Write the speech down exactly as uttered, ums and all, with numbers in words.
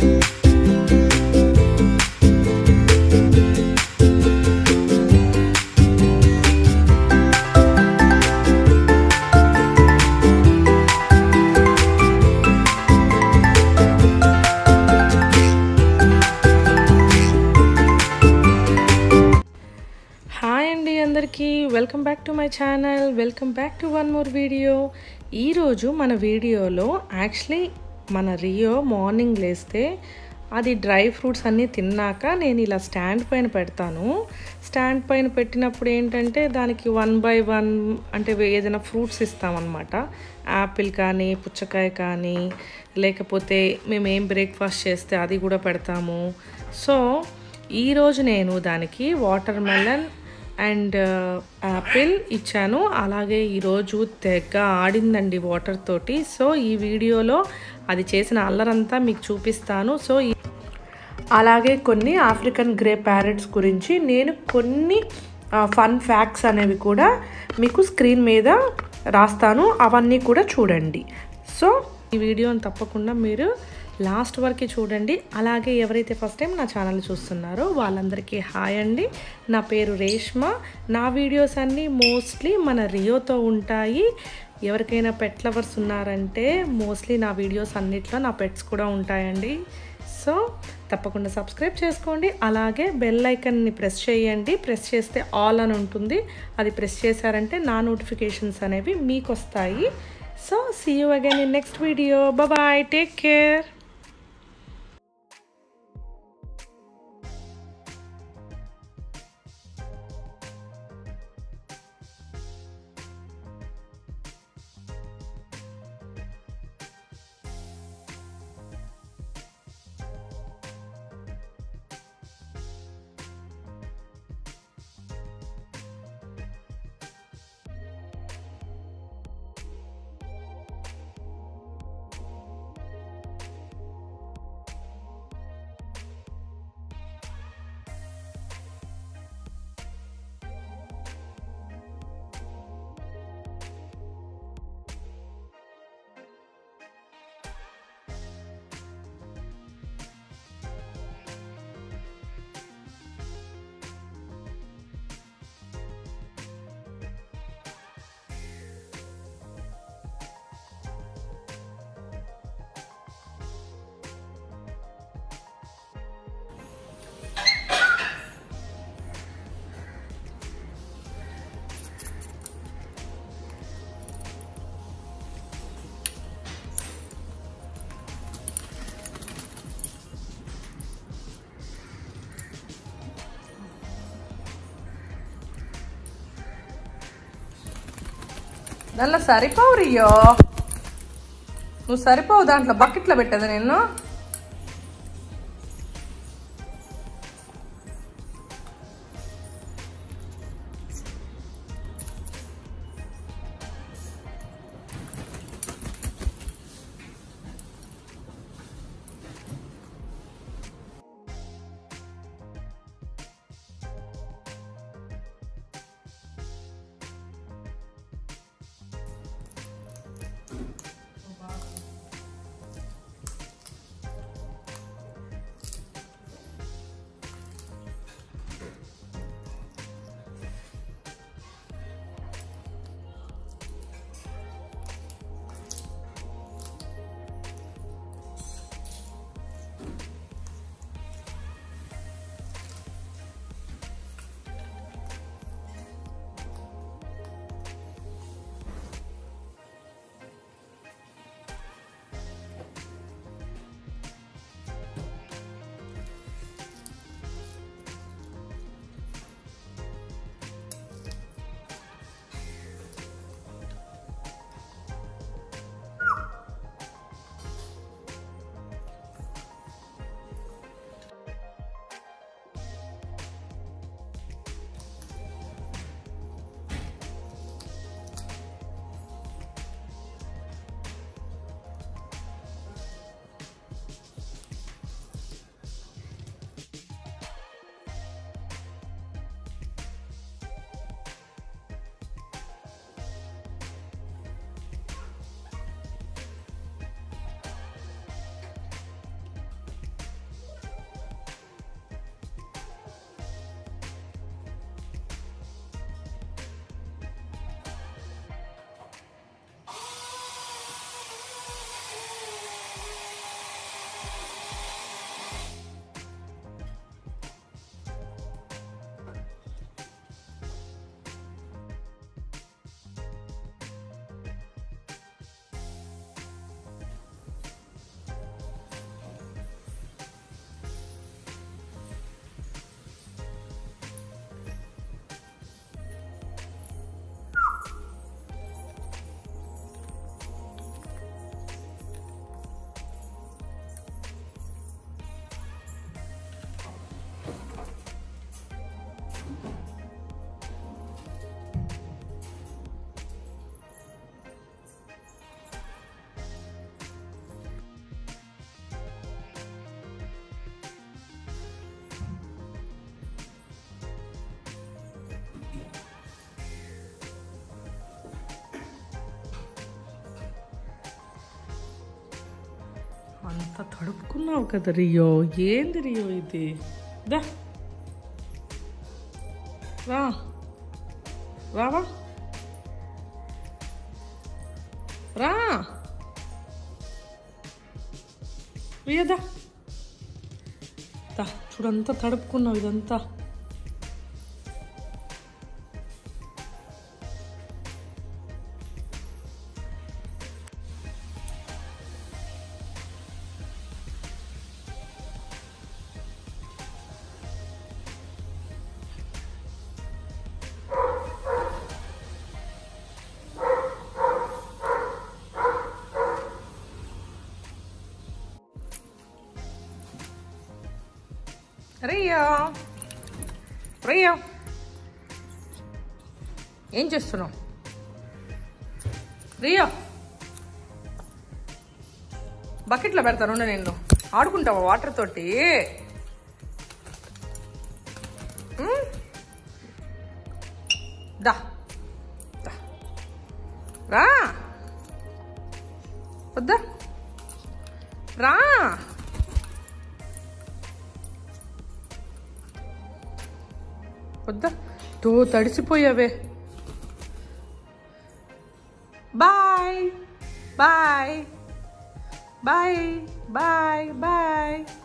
Welcome back to my channel welcome back to one more video. ఈరోజు మన వీడియోలో actually మన రియో మార్నింగ్ లేస్తే అది డ్రై ఫ్రూట్స్ అన్నీ తిన్నాక నేను ఇలా స్టాండ్ పైన పెడతాను. స్టాండ్ పైన పెట్టినప్పుడు ఏంటంటే దానికి వన్ బై వన్ అంటే ఏదైనా ఫ్రూట్స్ ఇస్తామన్నమాట. యాపిల్ కానీ పుచ్చకాయ కానీ లేకపోతే మేము ఏం బ్రేక్ఫాస్ట్ చేస్తే అది కూడా పెడతాము. సో ఈరోజు నేను దానికి వాటర్ మెలన్ అండ్ యాపిల్ ఇచ్చాను. అలాగే ఈరోజు తెగ ఆడిందండి వాటర్ తోటి. సో ఈ వీడియోలో అది చేసిన అల్లరంతా మీకు చూపిస్తాను. సో అలాగే కొన్ని ఆఫ్రికన్ గ్రే ప్యారెట్స్ గురించి నేను కొన్ని ఫన్ ఫ్యాక్ట్స్ అనేవి కూడా మీకు స్క్రీన్ మీద రాస్తాను, అవన్నీ కూడా చూడండి. సో ఈ వీడియోని తప్పకుండా మీరు లాస్ట్ వరకు చూడండి. అలాగే ఎవరైతే ఫస్ట్ టైం నా ఛానల్ చూస్తున్నారో వాళ్ళందరికీ హాయ్ అండి. నా పేరు రేష్మ. నా వీడియోస్ అన్నీ మోస్ట్లీ మన రియోతో ఉంటాయి. ఎవరికైనా పెట్ లవర్స్ ఉన్నారంటే మోస్ట్లీ నా వీడియోస్ అన్నిట్లో నా పెట్స్ కూడా ఉంటాయండి. సో తప్పకుండా సబ్స్క్రైబ్ చేసుకోండి. అలాగే బెల్ ఐకన్ని ప్రెస్ చేయండి. ప్రెస్ చేస్తే ఆల్ అని ఉంటుంది. అది ప్రెస్ చేశారంటే నా నోటిఫికేషన్స్ అనేవి మీకు వస్తాయి. So see you again in next video. Bye, take care. దాంట్లో సరిపోవు రియో, నువ్వు సరిపోవు. దాంట్లో బకెట్లో పెట్టేది నేను. అంతా తడుపుకున్నావు కదా రియో. ఏంది రియో ఇది? దా రా రావా రా రియదా. దా చూడంతా తడుపుకున్నావు ఇదంతా. రియో రియో ఏం చేస్తున్నావు? రియో బకెట్లో పెడతాను నేను. ఆడుకుంటావా వాటర్ తోటి? దా రా వద్దా రా. వద్దా తో తడిసిపోయావే. Bye bye bye bye bye.